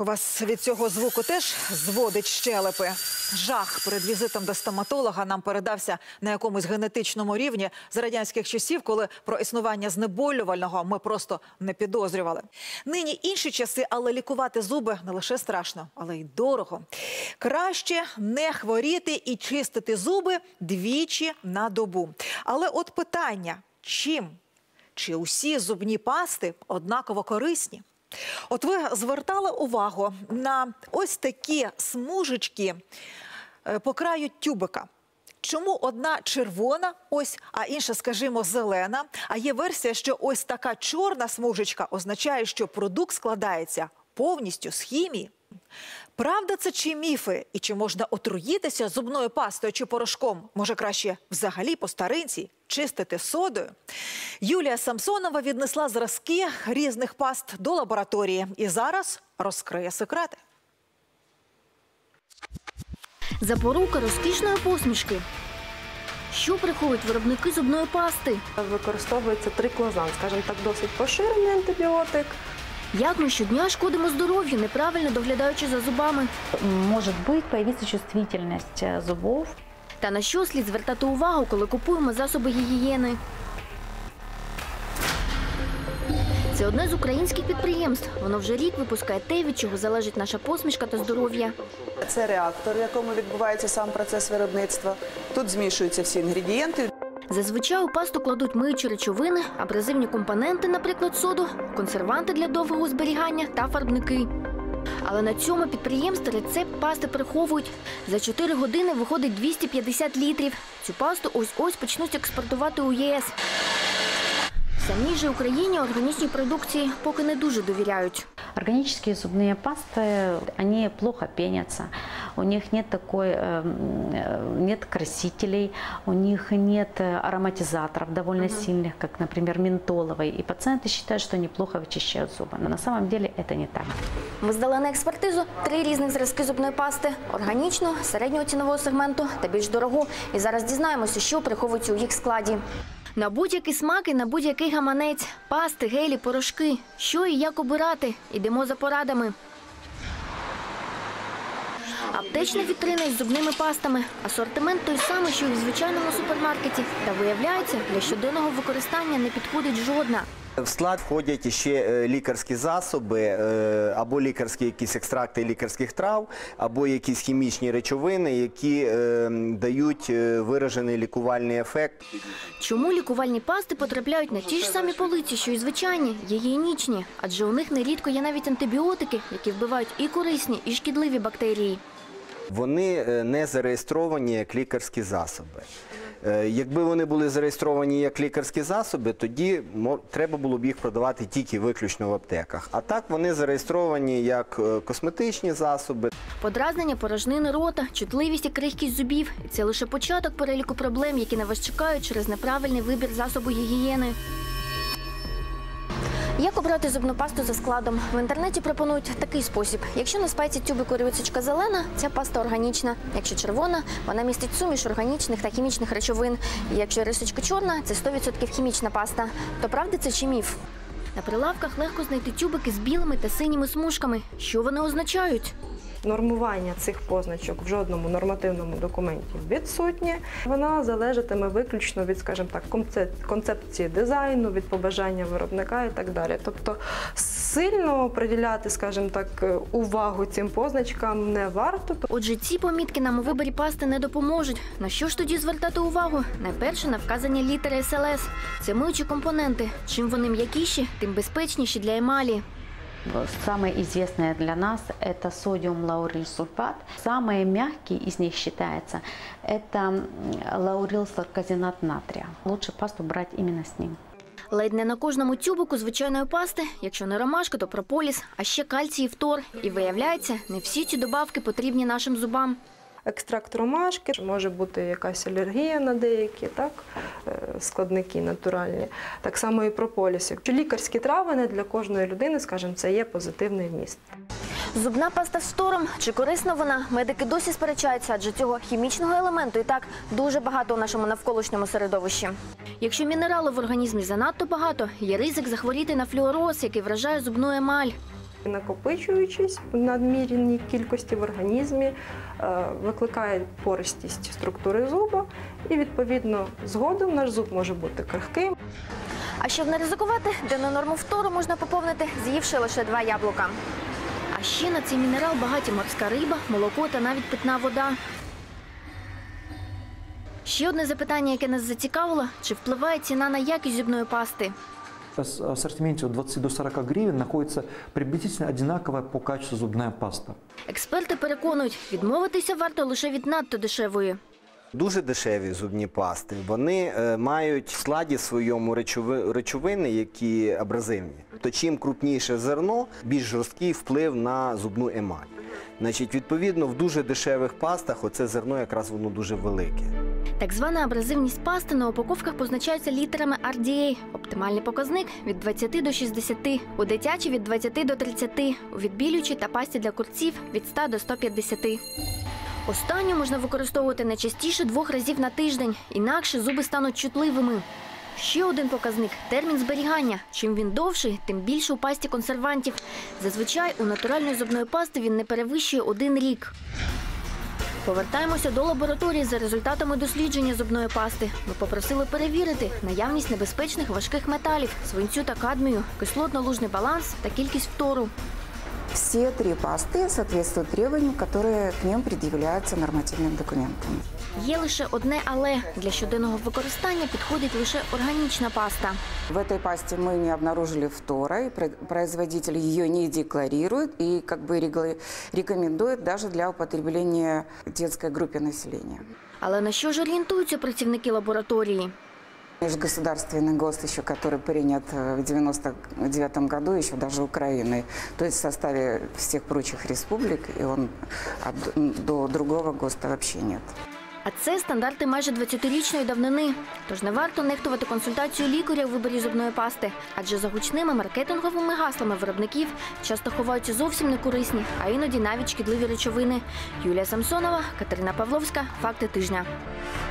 У вас від цього звуку теж зводить щелепи? Жах перед візитом до стоматолога нам передався на якомусь генетичному рівні з радянських часів, коли про існування знеболювального ми просто не підозрювали. Нині інші часи, але лікувати зуби не лише страшно, але й дорого. Краще не хворіти і чистити зуби двічі на добу. Але от питання – чим? Чи усі зубні пасти однаково корисні? От ви звертали увагу на ось такі смужечки по краю тюбика. Чому одна червона, ось, а інша, скажімо, зелена? А є версія, що ось така чорна смужечка означає, що продукт складається повністю з хімії. Правда це чи міфи? І чи можна отруїтися зубною пастою чи порошком? Може, краще взагалі по старинці чистити содою? Юлія Самсонова віднесла зразки різних паст до лабораторії. І зараз розкриє секрети. Запорука розкішної посмішки. Що приховують виробники зубної пасти? Використовується триклозан, скажімо так, досить поширений антибіотик. Як ми щодня шкодимо здоров'ю, неправильно доглядаючи за зубами? Может быть, появится чувствительность зубов. Та на що слід звертати увагу, коли купуємо засоби гігієни? Це одне з українських підприємств. Воно вже рік випускає те, від чого залежить наша посмішка та здоров'я. Це реактор, в якому відбувається сам процес виробництва. Тут змішуються всі інгредієнти. Зазвичай у пасту кладуть миючі речовини, абразивні компоненти, наприклад, соду, консерванти для довгого зберігання та фарбники. Але на цьому підприємстві рецепт пасти приховують. За 4 години виходить 250 літрів. Цю пасту ось-ось почнуть експортувати у ЄС. Самій же Україні органічній продукції поки не дуже довіряють. Органические зубные пасты, они плохо пенятся, у них нет нет красителей, у них нет ароматизаторов довольно сильных, как, например, ментоловый. И пациенты считают, что они плохо вычищают зубы. Но на самом деле это не так. Ми здали на експертизу 3 різних зразки зубної пасти – органічну, середнього цінового сегменту та більш дорогу. І зараз дізнаємося, що приховується у їх складі. На будь-який смак і на будь-який гаманець. Пасти, гелі, порошки. Що і як обирати? Ідемо за порадами. Аптечна вітрина із зубними пастами. Асортимент той самий, що і в звичайному супермаркеті. Та виявляється, для щоденного використання не підходить жодна. В склад входять ще лікарські засоби, або лікарські якісь екстракти лікарських трав, або якісь хімічні речовини, які дають виражений лікувальний ефект. Чому лікувальні пасти потрапляють на ті ж самі полиці, що і звичайні, гігієнічні? Адже у них нерідко є навіть антибіотики, які вбивають і корисні, і шкідливі бактерії. Вони не зареєстровані як лікарські засоби. Якби вони були зареєстровані як лікарські засоби, тоді треба було б їх продавати тільки виключно в аптеках. А так вони зареєстровані як косметичні засоби. Подразнення порожнини рота, чутливість і крихкість зубів – це лише початок переліку проблем, які на вас чекають через неправильний вибір засобу гігієни. Як обрати зубну пасту за складом? В інтернеті пропонують такий спосіб. Якщо на спайці тюбику рисочка зелена, ця паста органічна. Якщо червона, вона містить суміш органічних та хімічних речовин. І якщо рисочка чорна, це 100% хімічна паста. То правда це чи міф? На прилавках легко знайти тюбики з білими та синіми смужками. Що вони означають? Нормування цих позначок в жодному нормативному документі відсутнє. Вона залежатиме виключно від, скажімо так, концепції дизайну, від побажання виробника і так далі. Тобто сильно приділяти, скажімо так, увагу цим позначкам не варто. Отже, ці помітки нам у виборі пасти не допоможуть. На що ж тоді звертати увагу? Найперше на вказані літери СЛС. Це миючі компоненти. Чим вони м'якіші, тим безпечніші для емалі. Самые известные для нас – это содиум лаурилсульфат. Самые мягкие из них считается – это лаурилсарказинат натрия. Лучше пасту брать именно с ним. Ледь не на кожному тюбику звичайної пасти, якщо не ромашка, то прополіс, а ще кальцій і фтор. І виявляється, не всі ці добавки потрібні нашим зубам. Екстракт ромашки, може бути якась алергія на деякі складники натуральні. Так само і прополіс. Лікарські трави не для кожної людини, скажімо, це є позитивний вміст. Зубна паста з фтором. Чи корисна вона? Медики досі сперечаються, адже цього хімічного елементу і так дуже багато у нашому навколишньому середовищі. Якщо мінералу в організмі занадто багато, є ризик захворіти на флюороз, який вражає зубну емаль. Накопичуючись в надмірній кількості в організмі, викликає пористість структури зуба і, відповідно, згодом наш зуб може бути крихким. А щоб не ризикувати, денну норму фтору можна поповнити, з'ївши лише 2 яблука. А ще на цей мінерал багаті морська риба, молоко та навіть питна вода. Ще одне запитання, яке нас зацікавило – чи впливає ціна на якість зубної пасти? В ассортименте от 20 до 40 гривен находится приблизительно одинаковая по качеству зубная паста. Експерти переконують, відмовитися варто лише від надто дешевої. Дуже дешеві зубні пасти. Вони мають в складі своєму речовини, які абразивні. То чим крупніше зерно, більш жорсткий вплив на зубну емаль. Значить, відповідно, в дуже дешевих пастах оце зерно якраз воно дуже велике. Так звана абразивність пасти на упаковках позначається літерами RDA. Оптимальний показник – від 20 до 60, у дитячій – від 20 до 30, у відбілюючій та пасті для курців – від 100 до 150. Останню можна використовувати не частіше 2 разів на тиждень, інакше зуби стануть чутливими. Ще один показник – термін зберігання. Чим він довший, тим більше у пасті консервантів. Зазвичай у натуральної зубної пасти він не перевищує 1 рік. Повертаємося до лабораторії за результатами дослідження зубної пасти. Ми попросили перевірити наявність небезпечних важких металів, свинцю та кадмію, кислотно-лужний баланс та кількість фтору. Все 3 пасты соответствуют требованиям, которые к ним предъявляются нормативным документом. Є лише одне «але». Для щоденного використання підходить лише органічна паста. В этой пасте мы не обнаружили фтора, и производитель ее не декларирует и рекомендует даже для употребления детской группе населения. Але на що ж орієнтуються працівники лабораторії? Межгосударственный ГОСТ, еще, который принят в 1999 году, еще даже Украиной, то есть в составе всех прочих республик, и он до другого ГОСТа вообще нет. А це стандарти майже 20-річної давнини. Тож не варто нехтувати консультацію лікаря у виборі зубної пасти, адже за гучними маркетинговими гаслами виробників часто ховаються зовсім некорисні, а іноді навіть шкідливі речовини. Юлія Самсонова, Катерина Павловська. Факти тижня.